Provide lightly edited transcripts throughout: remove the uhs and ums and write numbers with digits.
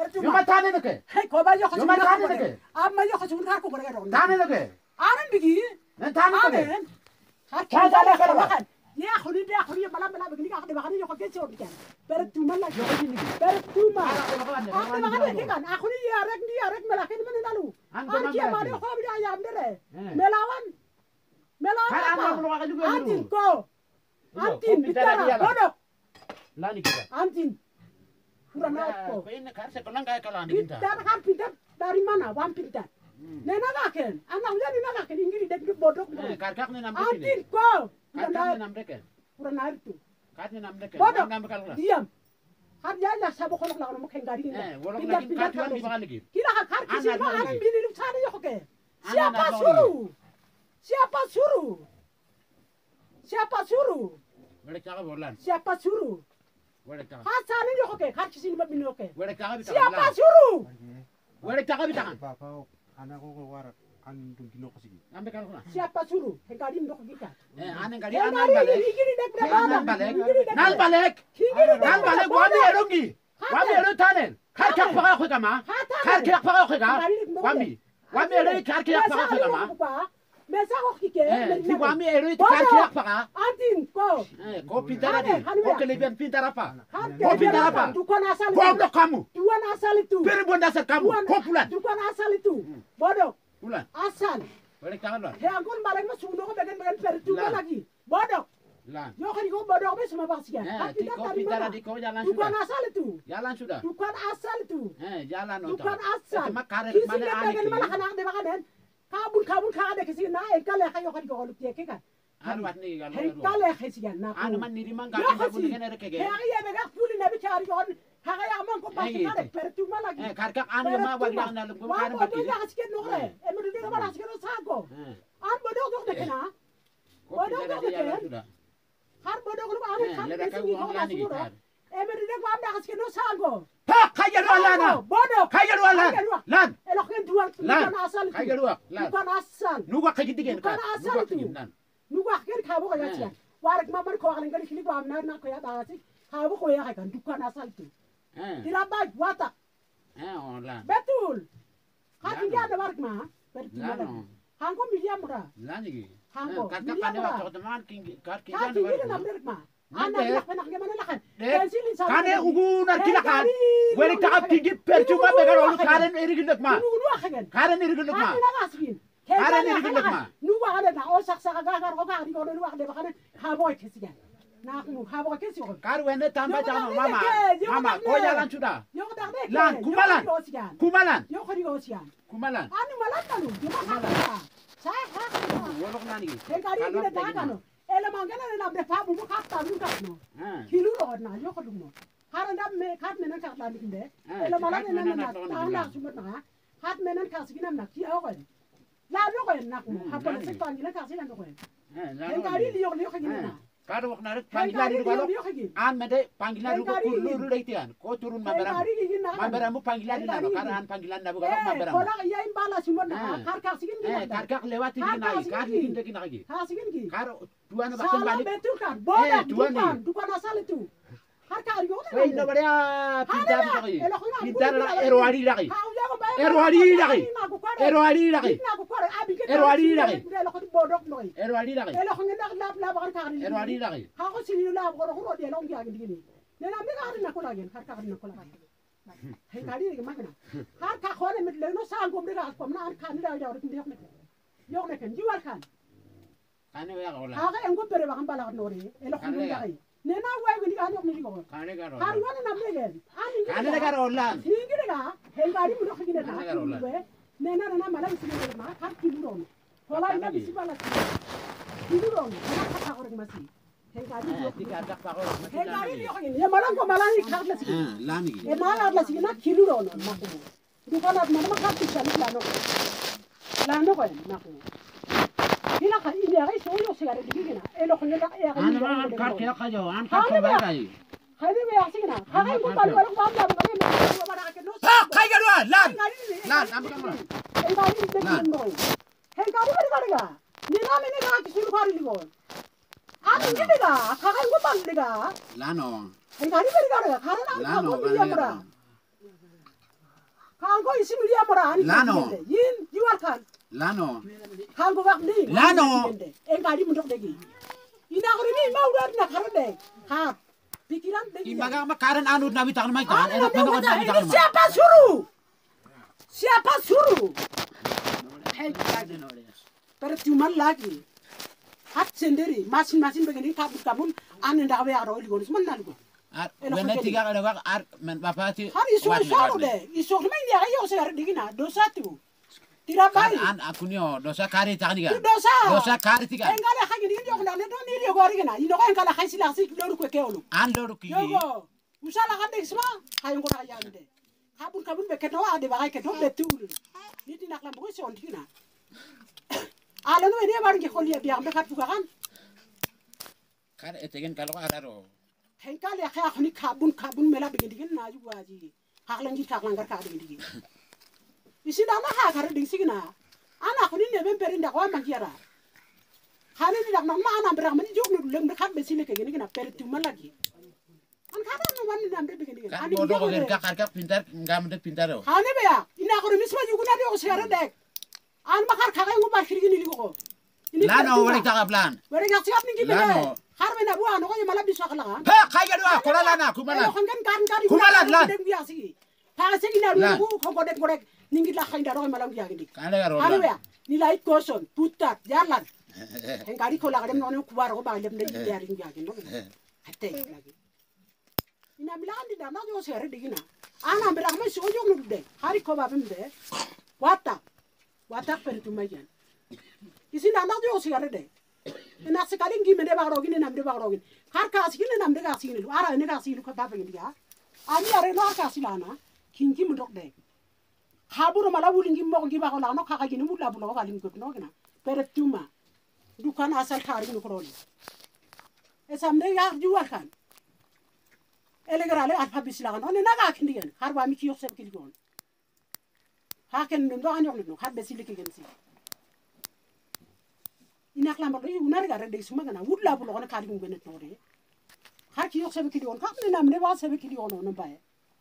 Yuma tane nake. Hey, koba yo Yuma tane nake. Amma yo khasun ka ko baraga ron. Tane nake. Aran bigi. Tane nake. Hakka dala kala. Ya khuli da khuli bala bala bigi ka khadi bagani yo ko kesi on kan. Bertuma la yo ni. Bertuma. Akde bagani kan. Akhuli ya rek melakin men dalu. An kia mari ko bi ayam dere. Melawan. Antin ko. Antin bitara. Bodok. Lani kita. Antin. Kurang Ko ini kan sekolah kayak kalau andi kita. Pintar kan pintar dari mana? Wan pintar. Nena gaken. Anak dia nena gaken ingin dek bodok. Karkak ni nam Antin ko. Karkak ni nam deken. Kurang air tu. Kat ni nam deken. Bodok. Nam bekal lah. Diam. Har ya lah sabo kolok lah orang makan gari ini. Wolok lagi kat tuan di mana lagi? Kira har kisi mah anak bini lu sana yo ke. Siapa suruh? Siapa suruh? Siapa suruh? Boleh cakap bolan. Siapa suruh? Boleh cakap. Hasan ini yo ke. Har kisi mah bini yo ke. Boleh cakap. Siapa suruh? Boleh cakap bitangan. Bapak anakku keluar andun dino kasih. Ambil kalau nak. Siapa suruh? Hengkari ndok kita. Aneh kali anan balik. Anan balik. Nan balik. Nan balik. Wami erungi. Wami eru tanen. Karkak pakai aku kama. Karkak pakai aku kama. Wami eru karkak pakai aku kama. Mesa kok kike. Si wami eru karkak pakai. Antin ko. Kau pintar aja. Kau kelebihan pintar apa? Kau pintar apa? Dukan asal. Goblok kamu. Dukan asal itu. Perempuan dasar kamu. Kau pulang. Dukan asal itu. Bodoh. Pulang. Asal. Boleh cakap lah. He angkon balik mas suno ko bagan percuma lagi. Bodoh. Lan. Yo kan kau bodoh apa semua pasian. Kau pintar aja kau jalan Dukan sudah. asal itu. Jalan sudah. Dukan asal itu. Jalan nonton. Dukan asal. Cuma karet Kisi mana kan aneh. bagan malah kanak de baganen. Kabul kada kisi na kale kayo kan ko lutie ke kan. Anu wat ni kalau. Kale kisi kan na. Anu man ni man Yo kau kasi. pun dengan erek He ke. ya bega puli na bichari kon. Haga ya man ko pasti kada percuma lagi. Karkak anu mah wajah dalam kau karet Bodoh bagi. ya kasih nore. Emang dia kamar kasih no sago. An bodoh dok de kana. Kau pintar aja jalan sudah. Har bodoh ko anu kan Lera kisi kau ni ko uang lani kasih kita. Emang dia kamar kasih no sago. Ha, kaya dua lana. Bodoh. Kaya dua lan. Lan. Elok kan dua Lan. bukan asal itu. Kaya dua. Lan. Bukan asal. Nuga kaya tiga kan. Bukan asal Nuga itu. kaya nan. Nuga kan kabo kaya cian. Warik mamar ko kalian kali kini gua amnar nak kaya bahasi. Kabo ko ya kan bukan asal itu. Tidak baik watak. Oh lan. Betul. Hati Lan. dia ada warik mah. Betul. Lan. Hangko miliar murah. Lan lagi. Hangko. Karkak Miliar ane murah. waktu teman king karkak Hati ane dia waktu. nak berik mah. Nanti. Anak nak gimana lakan. Kane ugu nar kilakan. Weli takap tinggi percuma begar olu karen eri gendek ma. Nugu akan. Karen eri gendek ma. Hati nak asikin. Karen eri gendek ma. Nugu ada na osak gagar ko gari ko nugu ada bakane kabo kesian. Nak nu kabo kesi ko. Kar wende tambah Yo, jangan yo, mama. yo, Mama, yo, kau yo. jalan sudah. Yo dak dek. Lan, kumalan. Kumalan. Yo ko digo sian. Kumalan. Anu malan kalu. Yo malan. Saya hak. Wolok nani. Hengkari gila dagano. Ele mangana le lambe fa bu ka ta lu no. Kilu ro na yo ko dum. Haran dam me kat me na ka ta dinde. Ele malan na na ta na sumat na. Hat me na ka sigina na ki aw ko. La no ko na ko. Ha pa se tan gila ka sigina ko. Hengkari li yo ko gina. Kar wak narik panggilan itu kalau an mede panggilan itu kulu leitian. Kau turun maberamu. Maberamu panggilan itu kalau karan panggilan itu kalau maberamu. Kola iya imbala sumat na. Kar ka sigina. Karkak lewat ini lagi. Kar ini lagi lagi. Ha sigin ki. Kar dua nak bahkan Salah balik. betul kan. Bodoh dua nih. dukan asal itu. Har ka yo Wah ini beria pintar lagi. Pintar lagi. erwadi lagi. Erwadi lagi. Erwadi lagi. Erwadi lagi. Bodoh noi. Erwadi lagi. Elo ko ndak lab lab kan ka ni. Erwadi lagi. Ha ko sini lab ko ko de long ya gini. Ne na me ka na ko lagi. Har ka na ko lagi. He ka ni ma kana. Har ka ko ne mit le no sa ngom de ka ko na har ka ni da ya ro ndi yok ne. Yok ne kan jiwal kan. Kane ya kau lah. Ha ka en ko pere ba kan bala no re. Elo ko ndak ai. Ne na wa ni ka yok ni ko. Kane karo. Har wa na me gen. Ani Kane karo lan. Hingi de ga. He ka ni mu no khine na. Ne na na mala isi ne ma har ki mu ron. Kola ina bisi bala. Ki ron. Na ka ka ko rek masi. He ka ni yo. Tiga tak pakau. He ka ni yo khine. Ye malan ko malan ni khar la si. Lani. E mala la si na ki ron na ko. Du ko na ma ka ti sa ni la no. La no ko na ko. Kila ka ini ay so yo sigare di gina. E lo khine la e ka An mah an kar kaya kaya. An kar kaya kaya. Khane me asi gina. Ha ka ko pa lo ko am la ko ne ko ba na ke no. Ha kaya dua lan. Lan ambil kamera. E ka ni de no. He ka ni ga. Ni na me ne ga ki su khari li go. Ani ni ga. Ha ka ko pa li ga. Lano. He ka ni ga ga. Khara na ko ko ni ya mura. Kango isi mulia morani. Lano. Yin jual kan. Lano. Kango bak ni. Lano. Engkali mundok degi. Ina ko ni mau udah nak karena ha. Pikiran degi. Imaga makaran anu nabi tangan mai tangan. Enak benar nabi tangan. Siapa suruh? Siapa suruh? Percuma lagi. Hat sendiri, masin-masin begini kabut-kabut ane ndak we aro ligon semen nalugo. Wena tiga kali wak men bapak ti. Hari isu deh. Isu main dia ayo saya digina dosa tu. Tidak baik. An aku nio dosa kari tangan tiga. Dosa. Dosa kari tiga. Engkala hagi digin jok ndane don ni dia gori gina. Ino engkala hai silasi loru ko keolu. An loru ki. Yogo. Usala kan dek semua hai ngora ayande. Kabun be keto ade bagai keto betul. Ni tinak lam boy son tina. Ala no dia baru ke kholi biang be kat bukan. Kar etegen kalau araro. Engkala ya khani kabun mela begin digin na juga ji. Haklan ji kaklan gar ka digin. Isi dama ha kare ding signa. Ana khuni ne ben perinda ko mangiara. Khani ni dak nama ana berang mani jog nu leng dekat besile ke gini kena peritu malagi. An kada no man ni amde begini. Kan bodoh ko gen kar pintar ngam de pintar o. Khani be ya ina ko misma juguna de o sere dek. An makar kagay ngo bar kirgi ni ko. Lano wali taka plan. Wari ga siap ni gibe. Lano. Har be na bu ano ko mala biso kala. Ha kaya dua kola lana kumala. Kumala lan. Ta segi na ru ko ko de ko rek ningi la khainda ro malam ya gindi. Kale ga Hari rola. ya ni lai koson putat jalan. Engkari ko la dem no kubar ko ba dem de yarin ya gindi. Hatte lagi. Ina bilang di dana jo sere digina. Ana berang me so jo nu de. Hari ko ba bem de. Watak pertumayan. Isi dana jo sere de. Ina sekali ngi me de ba rogin nam de ba rogin. Har ka sikile nam de ga sikile. Ara ne ga sikile ko ba begindi ya. Ani are no ka silana. Kingi mu dok de. Haburu mala wulingi mo ngi ba ko la no ka gini mu la bu lo ga lim ko no gina. Pertuma. Dukan asal kari no ko ni. Esamde ya jual kan. Elegrale alfa bisilagan on na ga kindigen. Har ba mi ki yoksep kilgon. Ha ken ndo an yok no har besile ki gen si. Ina klam ba yu nar ga re de suma gana wudla bu lo na kari ngene to de. Har ki yoksep kilgon ka ne nam ne ba sebe kilgon no ba.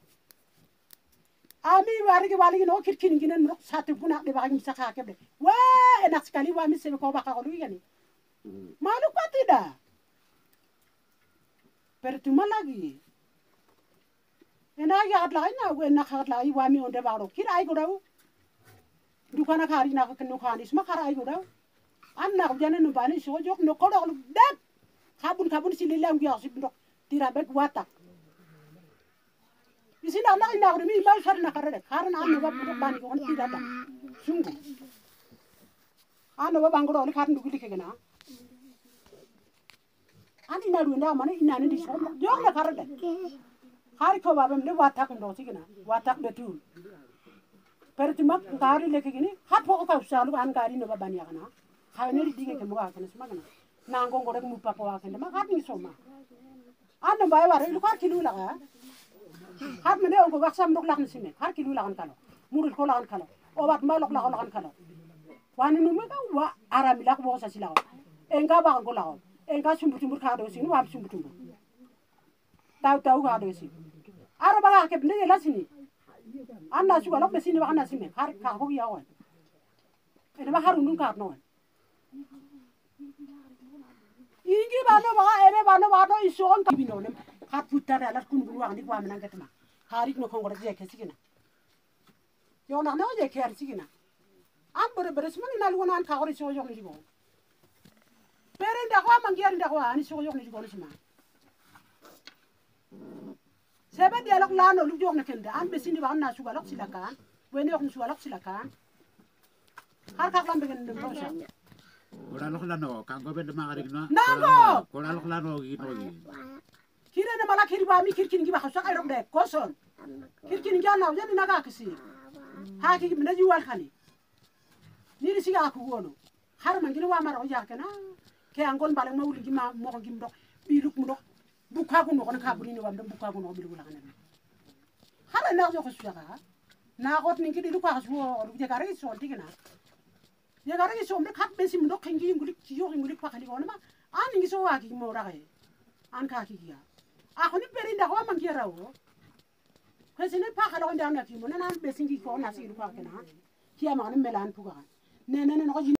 Ami wari ke no kirkin ginen no satu pun ak de ba ngim saka ke de. Wa enak sekali wa mi sebe ko ba ka ko yani. Malu pa tidak. Pertuma lagi. Enak ya atla ina we nak atla I wa mi onde ba ro. Kira ai ko daw. Dukana kari na ka no khani sma kara ai ko daw. An na ko jane no bani so jok no ko do dak. Kabun sililang biar si ndok tirabek watak. Isi na ina ko mi ba sarna karade. Karena an ba bu bani ko on tirada. Sungguh. An ba bangoro ni karna duguli ke gana. An ina ruinda mana ina ni di so jok na karade. Hari ko babam de watak ndo sigina. Watak betul. Pertuma kari leke gini. Hat po ka usalu an kari no ba bani kana. Khayne di dige ke mo ka kana semagana. Nangong gorek mupa ko akan de ma hat ni soma. An ba wa re lu ka kilu la ga. Hat mene on ko wax sam dok lak ni sime. Har kilu la kan kalo. Murul ko la kan kalo. O wat ma lok la kan kalo. Wani no me ka wa arami lak bo sa silaw. Enga ba ko la. Enga sumbu ka do sini wa sumbu. Tahu ka do sini. Ara ba ke bne la sini. Anna su galok be sini ba anna sime. Har ka ho ya wan. Ene ba harun ka no. Ingi bano ba ere bano ison ka binonem hat putar ala kun bulu andi kwa menang ketma hari no kongor je ke sigina yo na no je ke ar sigina am bere smani na lu nan ka hori so yo ni go pere nda kwa mangiar nda kwa ani so yo ni go sima sebe dialog la no lu jog na kende an be sini ba na su galok silakan wene yok su galok silakan har ka lambe gen dem sa Kola lok lano kang go ben de magarik no. Nango. Kola lok lano gitu gi. Kira na mala kiri ba mi kirkin gi ba khasa ay rok de koson. Kirkin gi na jani naga kisi. Ha ki mi na juwal khani. Ni ri siga ku wono. Har man gi wa maro ya kana. Ke angon bale ma wuli gi ma mo ko gi mdo. Bi luk mdo. Bu ka ku no ko ka buri ni wam bu ka ku no bi lu la kana. Har na jo ko suga. Na got ni gi di lu ka su lu je gare so tigina. Ya gara ki sombe kat besi mdo kengi nguli kiyo nguli pa khali gona ma an ngi so wa ki mo ra ga an ka ki ya a khoni peri nda ko man ki ra wo Hesine pa kala on da na timo na be singi ko na siru pa kana kiya ma ne melan puga ne ne no